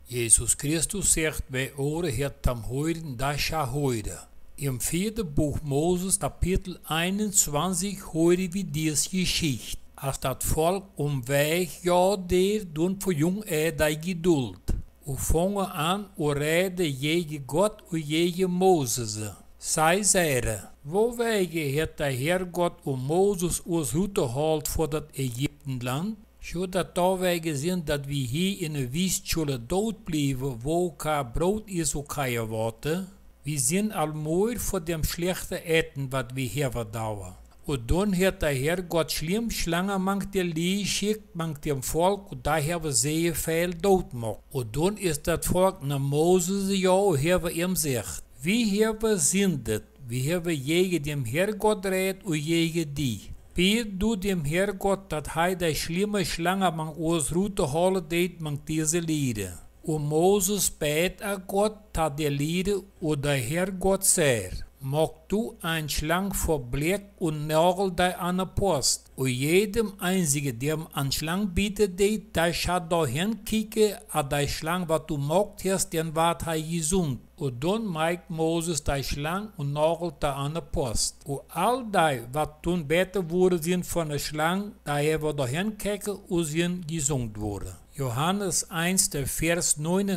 Jesus Christus zegt wij oren het am Heuden das ja heute. Im 4. Buch Moses Kapitel 21 horen we diese Geschichte. Als dat volk omweg ja deed, doen voor jong die geduld. U vangen aan, u reden jege God u jege Moses. Zij zeiden, wo wege het de Heer God Moses ons route haalt voor dat Egyptenland? Zodat wij zien dat we hier in een wiest zullen dood blijven, wo ka brood is of geen water. We zijn al mooi voor dem slechte eten wat we hebben douwen. En dan heeft de Heer God slim slangen mank de lie schikt mank dem volk, en daar hebben ze veel doodmaakt. En dan is dat volk naar Mozes jou hebben hem zegt, wie hebben zindet, we hebben jegen dem Heer God red en jegen die. Piet doet dem Heer God dat hij de slimme slangen mank ons route halen deed mank deze lieden. En Moses bad a God dat de lieden en de Heer God zei, maak du een slang voor blik en nagel die aan de post. En jedem einzige dem een slang bieten deed, die gaat doorheen kijken aan die slang wat du maakt hast, den wat hij gezond. En dan maakt Moses die slang en nagelt die aan de post. En al die wat toen beter worden zijn van de slang, die hebben doorheen kijken en zijn gezond worden. Johannes 1, vers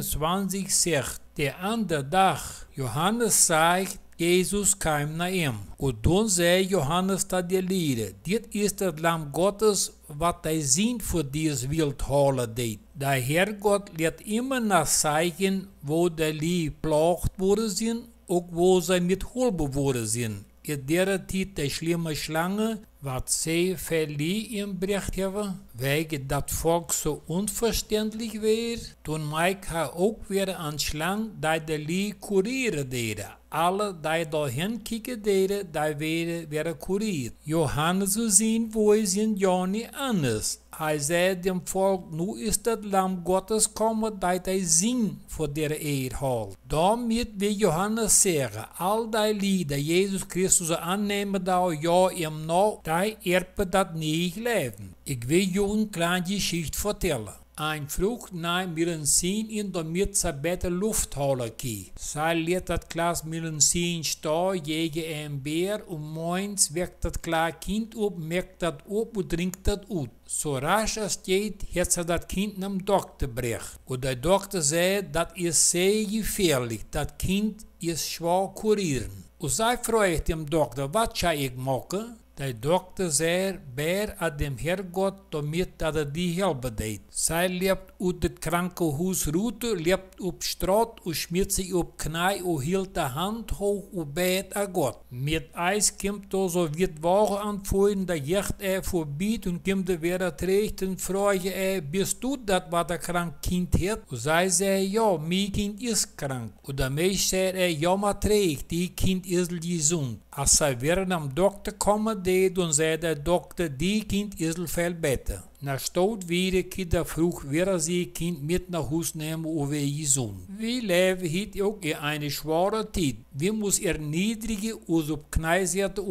29 zegt, de andere dag, Johannes zegt, Jezus kwam naar hem. En dan zei Johannes dat de lieden, dit is het lam Gottes, wat hij zien voor deze wild halen deed. De Heer God liet immer naar zeigen, wo de lie plaagd worden zijn, ook wo zij met hulp worden zijn. In der tijd de slimme slangen, wat zij veel lie inbracht hebben, wegen dat volk zo onverständlich weer, toen maak hij ook weer een slang die de lie kurieren deden. Alle die doorheen kijken deden, die werden kurierd. Johannes zien wohl sind ja niet anders. Hij zei dem volk, nu is het lam Gottes komen, dat hij zien voor de eer haalt. Daarmee wil Johannes zeggen, al die lieden Jezus Christus aannemen, dat ja hem nou, die erpen dat niet leven. Ik wil je een kleine geschichte vertellen. Een vroeg na willen zien in damit ze beter lucht halen kan. Zij liet dat klaas willen zien staan, jegen een beer, en morgens wekt dat klaar kind op, merkt dat op en drinkt dat uit. Zo rasch als het heeft ze dat kind naar de dokter gebracht. En de dokter zei, dat is zeer gevaarlijk, dat kind is zwaar kurieren. En zij vroeg dem dokter, wat zou ik maken? De dokter zei, beer aan dem Heer God, damit dat het die helpen deed. Zij leeft uit het krankenhuis route, leeft op straat, en smiet zich op knie, en hield de hand hoog, en beet aan God. Met ijs komt er zo wit wagen aanvoeren, dat jecht voorbij, en komt er weer terug, en vraag bist u dat wat een krank kind heeft? En zij zei, ja, mijn kind is krank. En de meest zei ja, maar terug, die kind is gezond. Als zij weer naar de dokter komen, dan zei de dokter, die kind is veel beter. Na stoot weer kinder vroeg weer ze kind met naar huis nemen en weer gezond. We leven hier ook in een zware tijd. We moeten niedrigen ons op knie zetten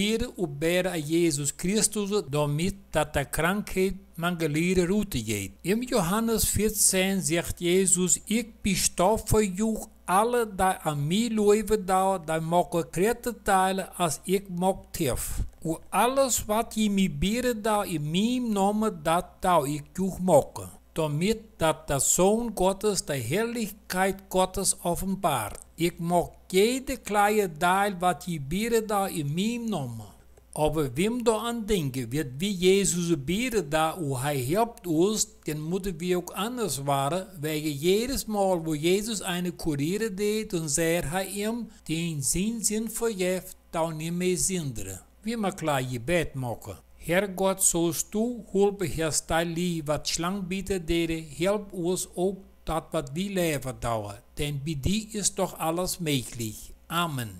en beren aan Jezus Christus, damit dat de krankheid mangeleren route gaat. In Johannes 14 zegt Jezus, ik bestof voor jou alle die aan mij leven daar, die mogen kreten teilen als ik mag tef. En alles wat je mij beren daar in mijn naam, dat zou ik jou maken. Damit dat de Zoon Gottes de heerlijkheid Gottes openbaart. Ik mag jede kleine deel wat je beren daar in mijn naam. Aber wem da aan denken, wird wie Jezus beren daar, hoe hij helpt ons, dan moeten we ook anders waren, wegen jedes Mal, wo Jezus eine kurieren deed, dan zei hij hem, den zin verjeft, dan niet meer zinderen. We maar klaar je bed maken. Heer God, zoals tu, hulp herstellen wat slang bieten deden, help ons ook dat wat we leven douwen, denn bij die is toch alles mogelijk. Amen.